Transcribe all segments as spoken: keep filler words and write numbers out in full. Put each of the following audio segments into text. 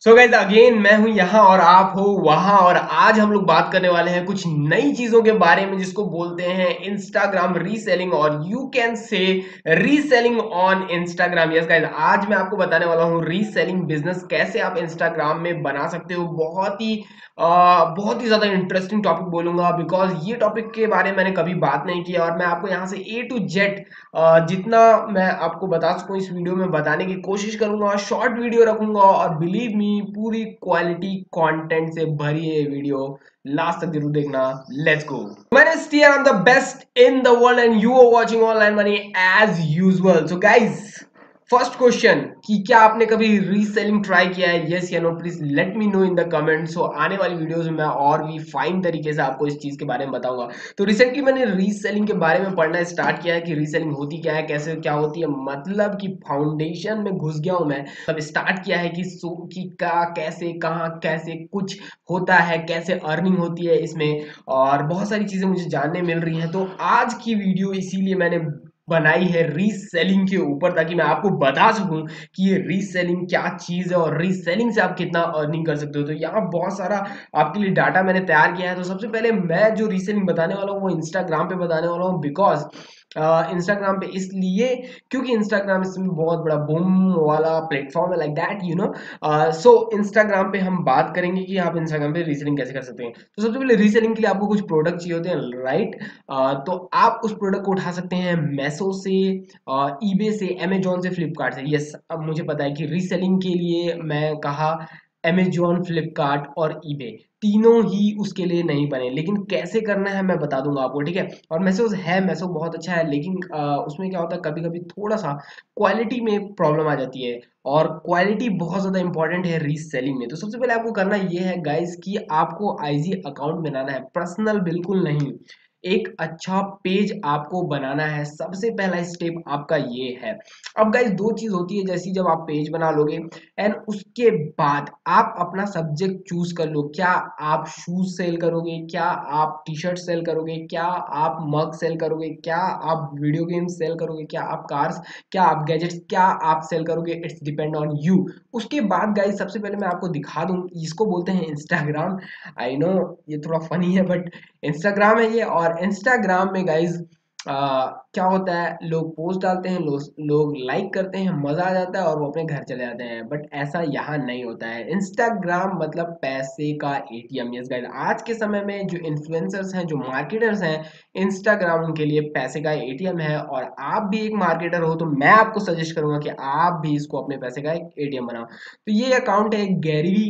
So guys again मैं हूं यहाँ और आप हो वहां। और आज हम लोग बात करने वाले हैं कुछ नई चीजों के बारे में जिसको बोलते हैं इंस्टाग्राम रीसेलिंग, और you can say reselling on Instagram. Yes guys, आज मैं आपको बताने वाला हूँ रीसेलिंग बिजनेस कैसे आप इंस्टाग्राम में बना सकते हो। बहुत ही आ, बहुत ही ज्यादा इंटरेस्टिंग टॉपिक बोलूंगा, बिकॉज ये टॉपिक के बारे में मैंने कभी बात नहीं किया और मैं आपको यहाँ से ए टू जेड जितना मैं आपको बता सकूं इस वीडियो में बताने की कोशिश करूंगा। शॉर्ट वीडियो रखूंगा और बिलीव मी पूरी क्वालिटी कंटेंट से भरी है वीडियो, लास्ट तक जरूर देखना। Let's go. मैंने स्टीयर I am the best in the world and you are watching online money as usual. So guys, first question कि क्या आपने कभी रीसेलिंग ट्राई किया है, यस या no, please let me know in the comment. So आने वाली videos में मैं और भी फाइन तरीके से आपको इस चीज के बारे में बताऊंगा। तो रिसेंटली मैंने रीसेलिंग के बारे में पढ़ना स्टार्ट किया है कि रीसेलिंग होती क्या है, कैसे क्या होती है, मतलब कि फाउंडेशन में घुस गया हूं मैं। तब स्टार्ट किया है कि सो कि का कैसे कहाँ कैसे कुछ होता है, कैसे अर्निंग होती है इसमें, और बहुत सारी चीजें मुझे जानने मिल रही हैं। तो आज की वीडियो इसीलिए मैंने बनाई है रीसेलिंग के ऊपर, ताकि मैं आपको बता सकूं कि ये रीसेलिंग क्या चीज है और रीसेलिंग से आप कितना अर्निंग कर सकते हो। तो यहाँ बहुत सारा आपके लिए डाटा मैंने तैयार किया है। तो सबसे पहले मैं जो रीसेलिंग बताने वाला हूँ वो इंस्टाग्राम पे बताने वाला हूँ, बिकॉज इंस्टाग्राम पे इसलिए क्योंकि इंस्टाग्राम इसमें बहुत बड़ा बूम वाला प्लेटफॉर्म है, like that you know. So Instagram पे हम बात करेंगे कि आप इंस्टाग्राम पे रीसेलिंग कैसे कर सकते हैं। तो सबसे पहले रीसेलिंग के लिए आपको कुछ प्रोडक्ट चाहिए होते हैं, राइट। uh, तो आप उस प्रोडक्ट को उठा सकते हैं मैसो से, ईबे से, अमेजोन से, फ्लिपकार्ट से। यस, अब मुझे पता है कि रीसेलिंग के लिए मैं कहा अमेजोन, फ्लिपकार्ट और ईबे, तीनों ही उसके लिए नहीं बने, लेकिन कैसे करना है मैं बता दूंगा आपको, ठीक है। और मैसो है, मैसो बहुत अच्छा है, लेकिन आ, उसमें क्या होता है, कभी कभी थोड़ा सा क्वालिटी में प्रॉब्लम आ जाती है, और क्वालिटी बहुत ज़्यादा इंपॉर्टेंट है रीसेलिंग में। तो सबसे पहले आपको करना ये है गाइस कि आपको आईजी अकाउंट बनाना है, पर्सनल बिल्कुल नहीं, एक अच्छा पेज आपको बनाना है। सबसे पहला स्टेप आपका ये है। अब गाइस दो चीज होती है, जैसी जब आप पेज बना लोगे एंड उसके बाद आप अपना सब्जेक्ट चूज कर लो। क्या आप शूज सेल करोगे, क्या आप टी शर्ट सेल करोगे, क्या आप मग सेल करोगे, क्या आप वीडियो गेम सेल करोगे, क्या आप कार्स, क्या आप गैजेट्स, क्या आप सेल करोगे, इट्स डिपेंड ऑन यू। उसके बाद गाइस सबसे पहले मैं आपको दिखा दूं, इसको बोलते हैं इंस्टाग्राम। आई नो ये थोड़ा फनी है, बट इंस्टाग्राम है ये। और इंस्टाग्राम में गाइज क्या होता है, लोग पोस्ट डालते हैं, लो, लोग लाइक करते हैं, मजा आ जाता है और वो अपने घर चले जाते हैं। बट ऐसा यहाँ नहीं होता है। इंस्टाग्राम मतलब पैसे का एटीएम। यस गाइज, आज के समय में जो इन्फ्लुएंसर्स हैं, जो मार्केटर्स हैं, इंस्टाग्राम उनके लिए पैसे का एटीएम है। और आप भी एक मार्केटर हो तो मैं आपको सजेस्ट करूंगा कि आप भी इसको अपने पैसे का एक एटीएम बनाओ। तो ये अकाउंट है Gary,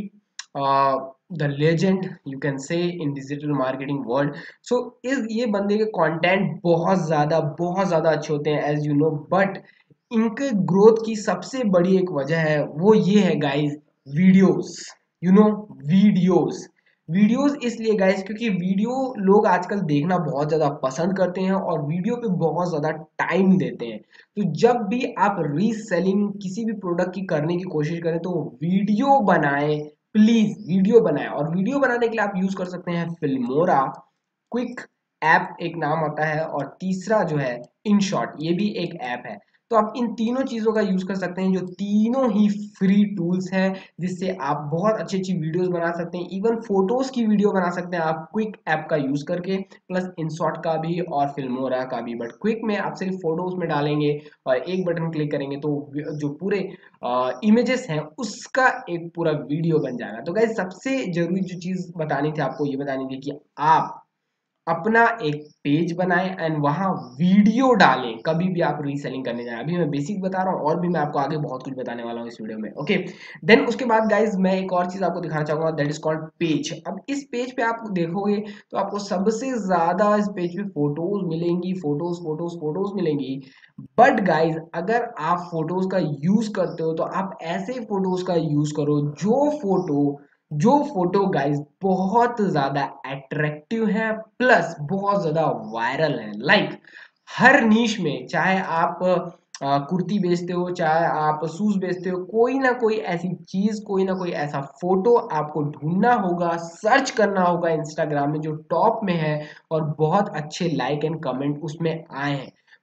the legend you can say in digital marketing world. So इस ये बंदे के कंटेंट बहुत ज़्यादा बहुत ज़्यादा अच्छे होते हैं, एज यू नो। बट इनके ग्रोथ की सबसे बड़ी एक वजह है, वो ये है guys, videos. You know, videos. Videos इसलिए गाइस क्योंकि वीडियो लोग आजकल देखना बहुत ज़्यादा पसंद करते हैं और वीडियो पे बहुत ज़्यादा टाइम देते हैं। तो जब भी आप रीसेलिंग किसी भी प्रोडक्ट की करने की कोशिश करें तो वीडियो बनाएं, प्लीज वीडियो बनाएं। और वीडियो बनाने के लिए आप यूज कर सकते हैं फिल्मोरा, क्विक ऐप एक नाम आता है, और तीसरा जो है इनशॉट, ये भी एक ऐप है। तो आप इन तीनों चीजों का यूज कर सकते हैं, जो तीनों ही फ्री टूल्स हैं, जिससे आप बहुत अच्छी अच्छी वीडियोस बना सकते हैं। इवन फोटोज की वीडियो बना सकते हैं आप क्विक ऐप का यूज करके, प्लस इनशॉट का भी और फिल्मोरा का भी। बट क्विक में आप सिर्फ फोटोज में डालेंगे और एक बटन क्लिक करेंगे तो जो पूरे इमेजेस हैं उसका एक पूरा वीडियो बन जाएगा। तो गाइस सबसे जरूरी जो चीज बतानी थी आपको, ये बतानी थी कि आप अपना एक पेज बनाएं एंड वहां वीडियो डालें कभी भी आप रीसेलिंग करने जाएं। अभी मैं बेसिक बता रहा हूं और भी मैं आपको आगे बहुत कुछ बताने वाला हूं इस वीडियो में, ओके। देन उसके बाद गाइज मैं एक और चीज आपको दिखाना चाहूंगा, दैट इज कॉल्ड पेज। अब इस पेज पे आप देखोगे तो आपको सबसे ज्यादा इस पेज पे फोटोज मिलेंगी, फोटोज फोटोज फोटोज मिलेंगी। बट गाइज अगर आप फोटोज का यूज करते हो तो आप ऐसे फोटोज का यूज करो जो फोटो जो फोटो गाइज बहुत ज्यादा अट्रैक्टिव है, प्लस बहुत ज्यादा वायरल है। लाइक like, हर नीश में, चाहे आप आ, कुर्ती बेचते हो, चाहे आप शूज बेचते हो, कोई ना कोई ऐसी चीज, कोई ना कोई ऐसा फोटो आपको ढूंढना होगा, सर्च करना होगा इंस्टाग्राम में जो टॉप में है और बहुत अच्छे लाइक एंड कमेंट उसमें आए हैं।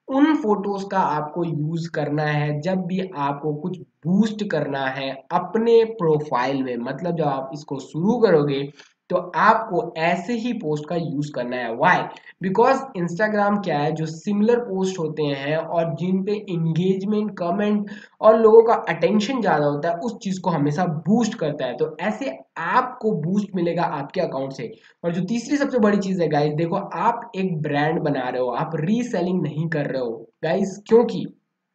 उन फोटोज का आपको यूज करना है जब भी आपको कुछ बूस्ट करना है अपने प्रोफाइल में। मतलब जब आप इसको शुरू करोगे तो आपको ऐसे ही पोस्ट का यूज करना है। व्हाई? बिकॉज इंस्टाग्राम क्या है, जो सिमिलर पोस्ट होते हैं और जिन पे इंगेजमेंट, कमेंट और लोगों का अटेंशन ज्यादा होता है, उस चीज को हमेशा बूस्ट करता है। तो ऐसे आपको बूस्ट मिलेगा आपके अकाउंट से। और जो तीसरी सबसे बड़ी चीज है गाइस, देखो आप एक ब्रांड बना रहे हो, आप रीसेलिंग नहीं कर रहे हो गाइस। क्योंकि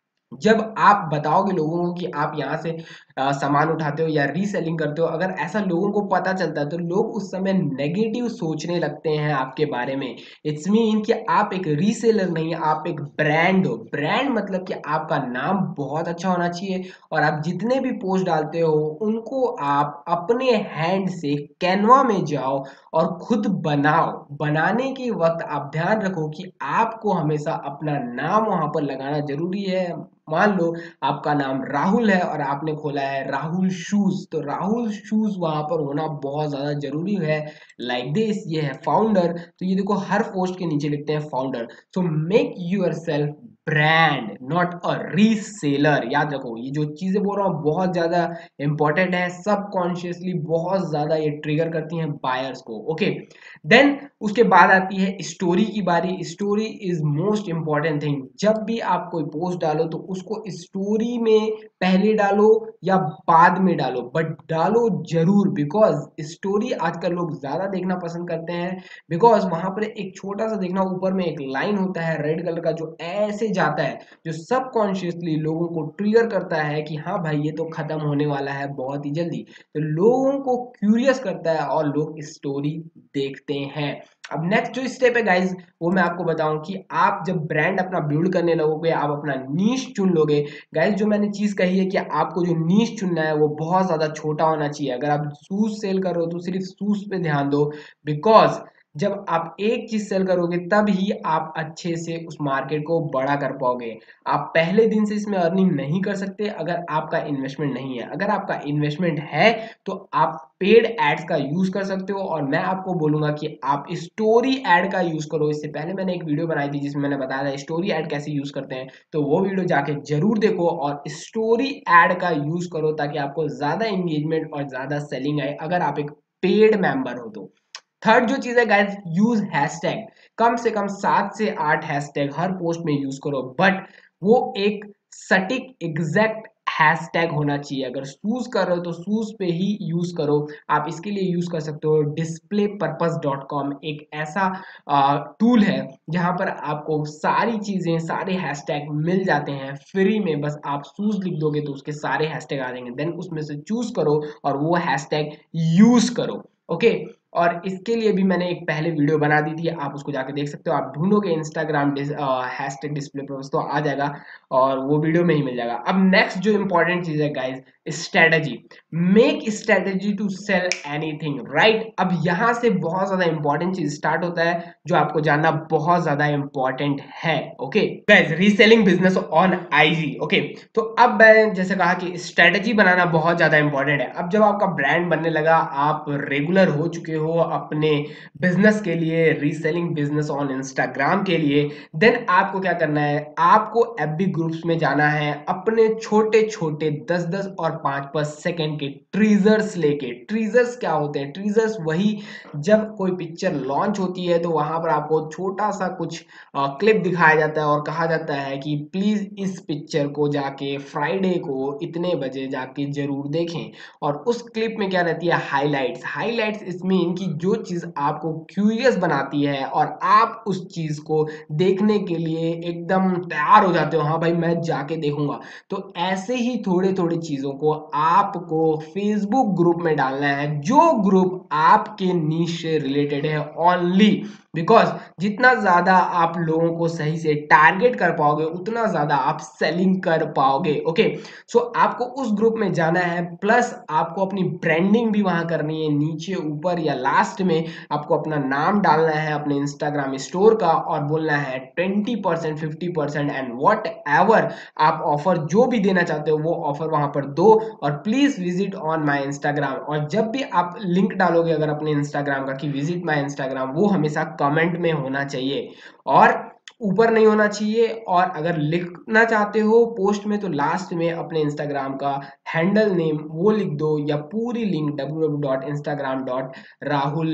जब आप बताओगे लोगों को कि आप यहाँ से अ, सामान उठाते हो या रीसेलिंग करते हो, अगर ऐसा लोगों को पता चलता है तो लोग उस समय नेगेटिव सोचने लगते हैं आपके बारे में। इट्स मीन कि आप एक रीसेलर नहीं, आप एक ब्रांड हो। ब्रांड मतलब कि आपका नाम बहुत अच्छा होना चाहिए और आप जितने भी पोस्ट डालते हो उनको आप अपने हैंड से कैनवा में जाओ और खुद बनाओ। बनाने के वक्त आप ध्यान रखो कि आपको हमेशा अपना नाम वहां पर लगाना जरूरी है। मान लो आपका नाम राहुल है और आपने खोला है राहुल शूज, तो राहुल शूज वहां पर होना बहुत ज्यादा जरूरी है। लाइक दिस, ये है फाउंडर, तो ये देखो हर पोस्ट के नीचे लिखते हैं founder. So make yourself brand, not a reseller. याद रखो, ये जो चीजें बोल रहा हूँ बहुत ज्यादा इंपॉर्टेंट है, सबकॉन्शियसली बहुत ज्यादा ये ट्रिगर करती हैं बायर्स को। ओके, देन उसके बाद आती है स्टोरी की बारी। Story is most important thing. जब भी आप कोई पोस्ट डालो तो उसको स्टोरी में पहले डालो या बाद में डालो, बट डालो जरूर। बिकॉज स्टोरी आजकल लोग ज्यादा देखना पसंद करते हैं, बिकॉज वहां पर एक छोटा सा देखना, ऊपर में एक लाइन होता है रेड कलर का जो ऐसे जाता है, जो सबकॉन्शियसली लोगों को ट्रिगर करता है कि हाँ भाई ये तो खत्म होने वाला है बहुत ही जल्दी। तो लोगों को क्यूरियस करता है और लोग स्टोरी देखते हैं। अब नेक्स्ट जो स्टेप है गाइज, वो मैं आपको बताऊं कि आप जब ब्रांड अपना बिल्ड करने लगोगे, आप अपना नीश चुन लोगे। गाइज जो मैंने चीज कही है कि आपको जो नीश चुनना है वो बहुत ज्यादा छोटा होना चाहिए। अगर आप शूज सेल कर रहे हो तो सिर्फ शूज पे ध्यान दो। बिकॉज जब आप एक चीज सेल करोगे तब ही आप अच्छे से उस मार्केट को बड़ा कर पाओगे। आप पहले दिन से इसमें अर्निंग नहीं कर सकते अगर आपका इन्वेस्टमेंट नहीं है। अगर आपका इन्वेस्टमेंट है तो आप पेड एड्स का यूज कर सकते हो, और मैं आपको बोलूंगा कि आप स्टोरी एड का यूज करो। इससे पहले मैंने एक वीडियो बनाई थी जिसमें मैंने बताया था स्टोरी एड कैसे यूज करते हैं, तो वो वीडियो जाके जरूर देखो और स्टोरी एड का यूज करो ताकि आपको ज्यादा एंगेजमेंट और ज्यादा सेलिंग आए अगर आप एक पेड मेंबर हो तो। थर्ड जो चीज है गाइस, यूज हैशटैग। कम से कम सात से आठ हैशटैग हर पोस्ट में यूज करो, बट वो एक सटीक एग्जैक्ट हैशटैग होना चाहिए। अगर शूज कर रहे हो तो शूज पे ही यूज करो। आप इसके लिए यूज कर सकते हो डिस्प्ले पर्पस डॉट कॉम, एक ऐसा टूल है जहां पर आपको सारी चीजें, सारे हैशटैग मिल जाते हैं फ्री में। बस आप शूज लिख दोगे तो उसके सारे हैशटैग आ जाएंगे, देन उसमें से चूज करो और वो हैशटैग यूज करो। ओके, और इसके लिए भी मैंने एक पहले वीडियो बना दी थी, आप उसको जाके देख सकते हो। आप ढूंढोगे इंस्टाग्राम हैशटैग डिस्प्ले पर्पस तो आ जाएगा और वो वीडियो में ही मिल जाएगा। अब नेक्स्ट जो इंपॉर्टेंट चीज है guys, strategy. Make strategy to sell anything, right? अब यहां से बहुत ज्यादा इंपॉर्टेंट चीज स्टार्ट होता है जो आपको जानना बहुत ज्यादा इंपॉर्टेंट है। Okay guys, reselling business on IG. Okay, तो अब मैं जैसे कहा कि स्ट्रेटजी बनाना बहुत ज्यादा इंपॉर्टेंट है। अब जब आपका ब्रांड बनने लगा, आप रेगुलर हो चुके हो अपने बिजनेस के लिए, रीसेलिंग बिजनेस ऑन इंस्टाग्राम के लिए, देन आपको क्या करना है, आपको एफबी ग्रुप्स में जाना है अपने छोटे छोटे दस दस और पांच पांच सेकंड के ट्रीजर्स लेके। ट्रीजर्स क्या होते हैं? ट्रीजर्स वही, जब कोई पिक्चर लॉन्च होती है तो वहां पर आपको छोटा सा कुछ क्लिप दिखाया जाता है और कहा जाता है कि प्लीज इस पिक्चर को जाके फ्राइडे को इतने बजे जाके जरूर देखें। और उस क्लिप में क्या रहती है, हाइलाइट्स। हाइलाइट्स इस मीन कि जो चीज आपको क्यूरियस बनाती है और आप उस चीज को देखने के लिए एकदम तैयार हो जाते हो, हाँ भाई मैं जाके देखूंगा। तो ऐसे ही थोड़े थोड़े चीजों को आपको फेसबुक ग्रुप में डालना है, जो ग्रुप आपके नीश से रिलेटेड है ओनली। बिकॉज जितना ज्यादा आप लोगों को सही से टारगेट कर पाओगे उतना ज्यादा आप सेलिंग कर पाओगे। ओके, सो आपको उस ग्रुप में जाना है, प्लस आपको अपनी ब्रांडिंग भी वहां करनी है। नीचे ऊपर या लास्ट में आपको अपना नाम डालना है अपने इंस्टाग्राम स्टोर का और बोलना है twenty percent, fifty percent and whatever आप ऑफर जो भी देना चाहते हो वो ऑफर वहां पर दो। और please visit on my Instagram, और जब भी आप लिंक डालोगे अगर अपने इंस्टाग्राम का कि विजिट माई इंस्टाग्राम, वो हमेशा कमेंट में होना चाहिए। और ऊपर नहीं होना चाहिए, और अगर लिखना चाहते हो पोस्ट में तो लास्ट में अपने इंस्टाग्राम का हैंडल नेम वो लिख दो, या पूरी link W W W dot Instagram dot Rahul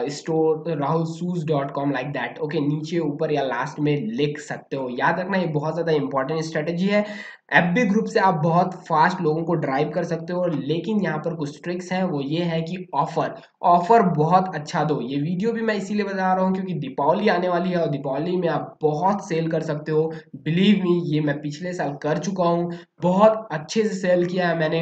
store Rahul shoes dot com like that. Okay, नीचे ऊपर या लास्ट में लिख सकते हो। याद रखना ये बहुत ज़्यादा इंपॉर्टेंट स्ट्रेटेजी है। एफबी ग्रुप से आप बहुत फास्ट लोगों को ड्राइव कर सकते हो, लेकिन यहाँ पर कुछ ट्रिक्स हैं। वो ये है कि ऑफर ऑफर बहुत अच्छा दो। ये वीडियो भी मैं इसीलिए बता रहा हूँ क्योंकि दीपावली आने वाली है और दीपावली में आप बहुत सेल कर सकते हो। बिलीव मी, ये मैं पिछले साल कर चुका हूँ, बहुत अच्छे से सेल किया है मैंने।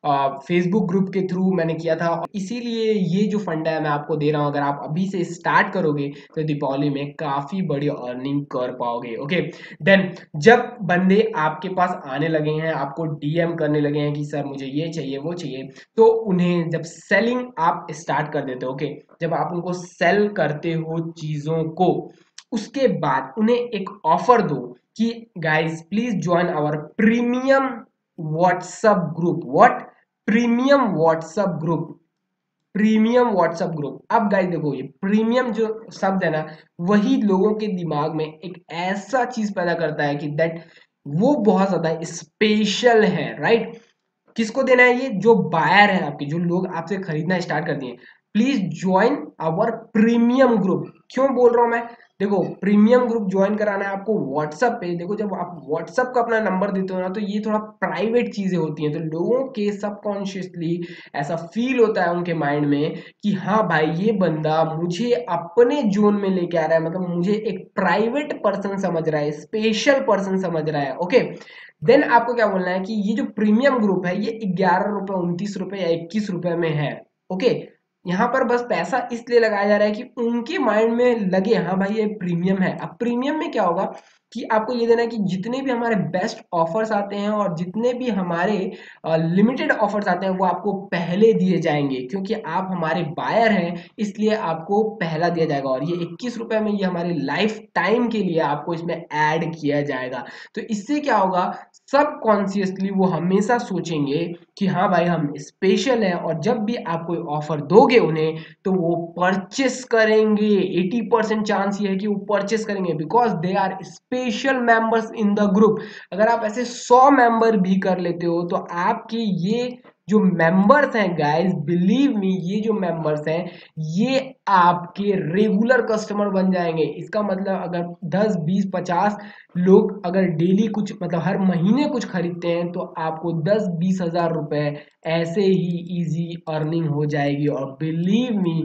फेसबुक ग्रुप के थ्रू मैंने किया था, और इसीलिए ये जो फंड है मैं आपको दे रहा हूँ। अगर आप अभी से स्टार्ट करोगे तो दीपावली में काफ़ी बड़ी अर्निंग कर पाओगे। ओके, देन जब बंदे आपके पास आने लगे हैं, आपको डीएम करने लगे हैं कि सर मुझे ये चाहिए वो चाहिए, तो उन्हें जब सेलिंग आप स्टार्ट कर देते हो, ओके, जब आप उनको सेल करते हो चीज़ों को, उसके बाद उन्हें एक ऑफर दो कि guys please join our premium WhatsApp group. What? Premium WhatsApp group. Premium WhatsApp group. अब गाइस देखो, ये प्रीमियम जो शब्द है ना, वही लोगों के दिमाग में एक ऐसा चीज पैदा करता है कि दैट वो बहुत ज्यादा स्पेशल है, राइट? किसको देना है? ये जो बायर है आपके, जो लोग आपसे खरीदना स्टार्ट कर दिए, please join our premium group. क्यों बोल रहा हूं मैं? देखो, प्रीमियम ग्रुप ज्वाइन कराना है आपको व्हाट्सएप पे। देखो, जब आप व्हाट्सएप का अपना नंबर देते हो ना, तो ये थोड़ा प्राइवेट चीजें होती हैं, तो लोगों के सबकॉन्शियसली ऐसा फील होता है उनके माइंड में कि हाँ भाई, ये बंदा मुझे अपने जोन में लेके आ रहा है, मतलब मुझे एक प्राइवेट पर्सन समझ रहा है, स्पेशल पर्सन समझ रहा है। ओके, देन आपको क्या बोलना है कि ये जो प्रीमियम ग्रुप है ये ग्यारह रुपए उनतीस रुपए या इक्कीस रुपए में है। ओके, यहाँ पर बस पैसा इसलिए लगाया जा रहा है कि उनके माइंड में लगे हाँ भाई ये प्रीमियम है। अब प्रीमियम में क्या होगा कि आपको ये देना है कि जितने भी हमारे बेस्ट ऑफर्स आते हैं और जितने भी हमारे लिमिटेड ऑफर्स आते हैं वो आपको पहले दिए जाएंगे, क्योंकि आप हमारे बायर हैं, इसलिए आपको पहला दिया जाएगा। और ये इक्कीस रुपए में ये हमारे लाइफ टाइम के लिए आपको इसमें ऐड किया जाएगा। तो इससे क्या होगा, सबकॉन्शियसली वो हमेशा सोचेंगे कि हाँ भाई हम स्पेशल हैं, और जब भी आप कोई ऑफर दोगे उन्हें तो वो परचेस करेंगे। अस्सी परसेंट चांस ये है कि वो परचेस करेंगे, because they are special members in the group. अगर आप ऐसे सौ मेंबर भी कर लेते हो तो आपके ये जो मेंबर्स हैं गाइस, बिलीव मी, ये जो मेंबर्स हैं ये आपके रेगुलर कस्टमर बन जाएंगे। इसका मतलब अगर दस बीस पचास लोग अगर डेली कुछ, मतलब हर महीने कुछ खरीदते हैं, तो आपको दस बीस हजार रुपए ऐसे ही इजी अर्निंग हो जाएगी। और बिलीव मी,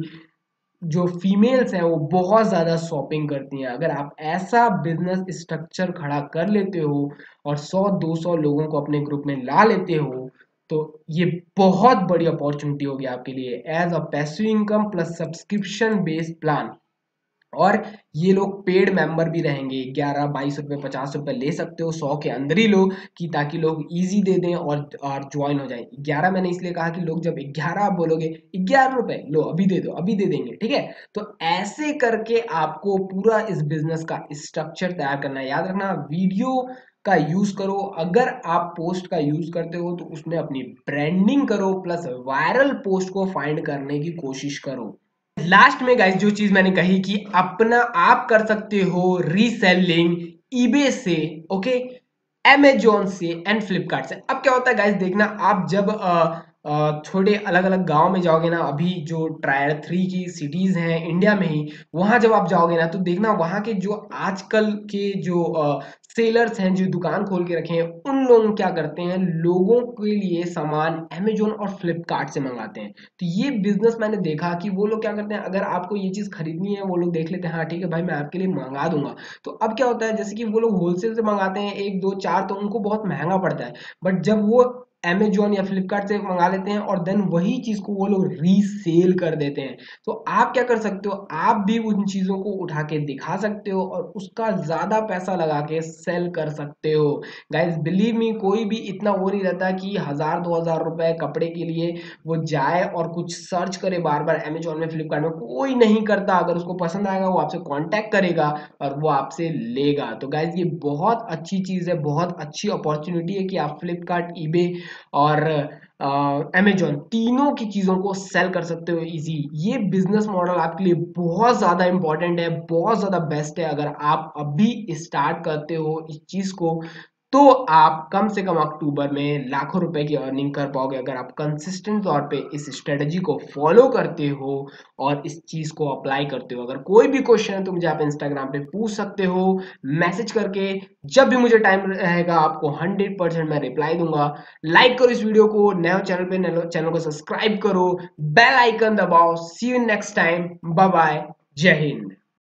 जो फीमेल्स हैं वो बहुत ज़्यादा शॉपिंग करती हैं। अगर आप ऐसा बिजनेस स्ट्रक्चर खड़ा कर लेते हो और सौ दो सौ लोगों को अपने ग्रुप में ला लेते हो, तो ये बहुत बड़ी अपॉर्चुनिटी होगी आपके लिए as a passive income plus subscription based plan. और ये लोग पेड मेंबर भी रहेंगे। ग्यारह बाईस रुपए पचास रुपए ले सकते हो, सौ के अंदर ही लो, कि ताकि लोग इजी दे दें और और ज्वाइन हो जाए। ग्यारह मैंने इसलिए कहा कि लोग जब ग्यारह आप बोलोगे ग्यारह रुपए लो अभी दे दो, अभी दे देंगे, ठीक है? तो ऐसे करके आपको पूरा इस बिजनेस का स्ट्रक्चर तैयार करना है। याद रखना, वीडियो का यूज करो। अगर आप पोस्ट का यूज करते हो तो उसमें अपनी ब्रांडिंग करो, प्लस वायरल पोस्ट को फाइंड करने की कोशिश करो। लास्ट में गाइस जो चीज मैंने कही कि अपना आप कर सकते हो रीसेलिंग ईबे से, ओके, अमेजोन से एंड फ्लिपकार्ट से। अब क्या होता है गाइस, देखना, आप जब अ, अ, छोटे अलग अलग गांव में जाओगे ना, अभी जो टायर थ्री की सिटीज हैं इंडिया में ही, वहां जब आप जाओगे ना तो देखना वहां के जो आजकल के जो सेलर्स हैं, जो दुकान खोल के रखे हैं, उन लोग क्या करते हैं, लोगों के लिए सामान अमेजोन और फ्लिपकार्ट से मंगाते हैं। तो ये बिजनेस मैंने देखा कि वो लोग क्या करते हैं, अगर आपको ये चीज खरीदनी है वो लोग देख लेते हैं, हाँ ठीक है भाई मैं आपके लिए मंगा दूंगा। तो अब क्या होता है, जैसे कि वो लोग होलसेल से मंगाते हैं एक दो चार, तो उनको बहुत महंगा पड़ता है। बट जब वो अमेजोन या फ्लिपकार्ट से मंगा लेते हैं और देन वही चीज को वो लोग रीसेल कर देते हैं, तो आप क्या कर सकते हो, आप भी उन चीजों को उठा के दिखा सकते हो और उसका ज्यादा पैसा लगा के सेल कर सकते हो। गाइज बिलीव मी, कोई भी इतना वो नहीं रहता कि हजार दो हजार रुपए कपड़े के लिए वो जाए और कुछ सर्च करे बार बार अमेजोन में फ्लिपकार्ट में, कोई नहीं करता। अगर उसको पसंद आएगा वो आपसे कांटेक्ट करेगा और वो आपसे लेगा। तो गाइज ये बहुत अच्छी चीज है, बहुत अच्छी अपॉर्चुनिटी है कि आप फ्लिपकार्ट ईबे और अमेजॉन, तीनों की चीज़ों को सेल कर सकते हो इजी। ये बिजनेस मॉडल आपके लिए बहुत ज़्यादा इंपॉर्टेंट है, बहुत ज़्यादा बेस्ट है। अगर आप अभी स्टार्ट करते हो इस चीज़ को तो आप कम से कम अक्टूबर में लाखों रुपए की अर्निंग कर पाओगे, अगर आप कंसिस्टेंट तौर पे इस स्ट्रेटजी को फॉलो करते हो और इस चीज़ को अप्लाई करते हो। अगर कोई भी क्वेश्चन है तो मुझे आप इंस्टाग्राम पे पूछ सकते हो मैसेज करके। जब भी मुझे टाइम रहेगा आपको हंड्रेड परसेंट मैं रिप्लाई दूंगा। लाइक करो इस वीडियो को, नए चैनल पे चैनल को सब्सक्राइब करो, बेल आइकन दबाओ। See you next time, bye bye, जय हिंद।